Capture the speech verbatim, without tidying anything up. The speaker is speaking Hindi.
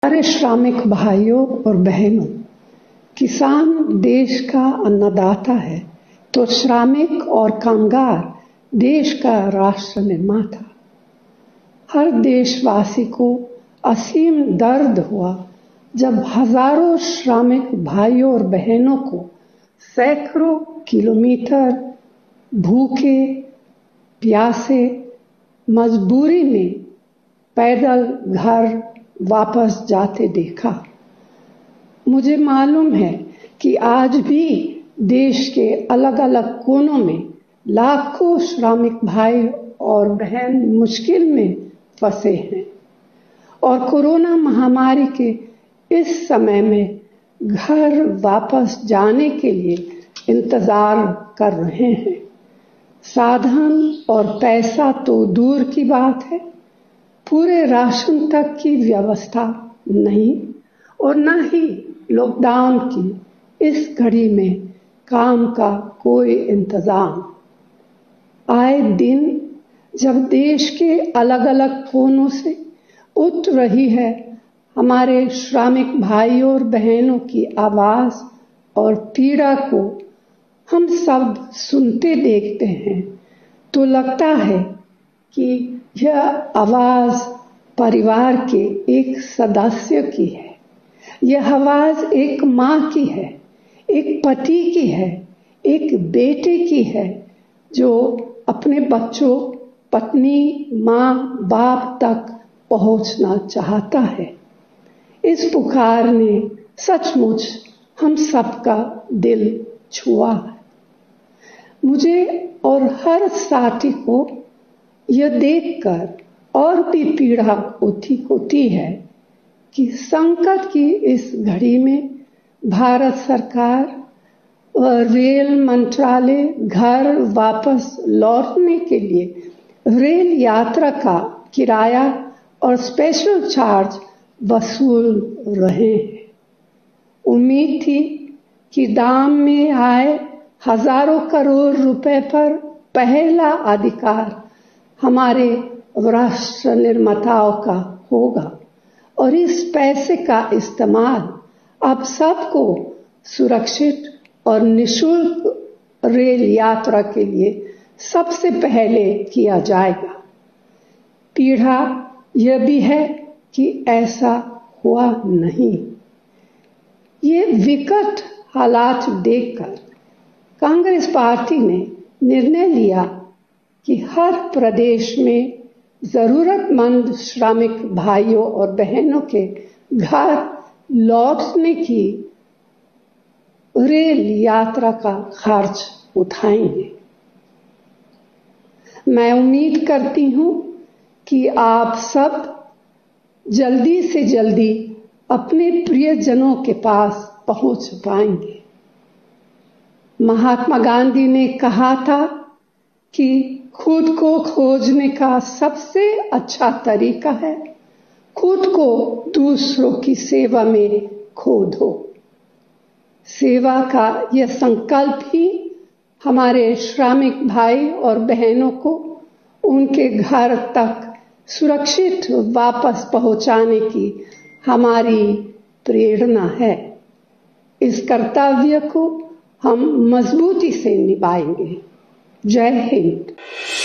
हमारे श्रमिक भाइयों और बहनों, किसान देश का अन्नदाता है तो श्रमिक और कामगार देश का राष्ट्र निर्माता। हर देशवासी को असीम दर्द हुआ जब हजारों श्रमिक भाइयों और बहनों को सैकड़ों किलोमीटर भूखे प्यासे मजबूरी में पैदल घर वापस जाते देखा। मुझे मालूम है कि आज भी देश के अलग अलग कोनों में लाखों श्रमिक भाई और बहन मुश्किल में फंसे हैं और कोरोना महामारी के इस समय में घर वापस जाने के लिए इंतजार कर रहे हैं। साधन और पैसा तो दूर की बात है, पूरे राशन तक की व्यवस्था नहीं और न ही लॉकडाउन की इस घड़ी में काम का कोई इंतजाम। आए दिन जब देश के अलग अलग कोनों से उठ रही है हमारे श्रमिक भाइयों और बहनों की आवाज और पीड़ा को हम सब सुनते देखते हैं तो लगता है कि यह आवाज परिवार के एक सदस्य की है, यह आवाज एक माँ की है, एक पति की है, एक बेटे की है जो अपने बच्चों, पत्नी, माँ, बाप तक पहुंचना चाहता है। इस पुकार ने सचमुच हम सबका दिल छुआ है। मुझे और हर साथी को यह देखकर और भी पीड़ा होती होती है कि संकट की इस घड़ी में भारत सरकार और रेल मंत्रालय घर वापस लौटने के लिए रेल यात्रा का किराया और स्पेशल चार्ज वसूल रहे हैं। उम्मीद थी कि दाम में आए हजारों करोड़ रुपए पर पहला अधिकार हमारे राष्ट्र निर्माताओं का होगा और इस पैसे का इस्तेमाल अब सबको सुरक्षित और निशुल्क रेल यात्रा के लिए सबसे पहले किया जाएगा। पीड़ा यह भी है कि ऐसा हुआ नहीं। ये विकट हालात देखकर कांग्रेस पार्टी ने निर्णय लिया कि हर प्रदेश में जरूरतमंद श्रमिक भाइयों और बहनों के घर लौटने की रेल यात्रा का खर्च उठाएंगे। मैं उम्मीद करती हूं कि आप सब जल्दी से जल्दी अपने प्रियजनों के पास पहुंच पाएंगे। महात्मा गांधी ने कहा था कि खुद को खोजने का सबसे अच्छा तरीका है खुद को दूसरों की सेवा में खो दो। सेवा का यह संकल्प ही हमारे श्रमिक भाई और बहनों को उनके घर तक सुरक्षित वापस पहुंचाने की हमारी प्रेरणा है। इस कर्तव्य को हम मजबूती से निभाएंगे। जय हिंद।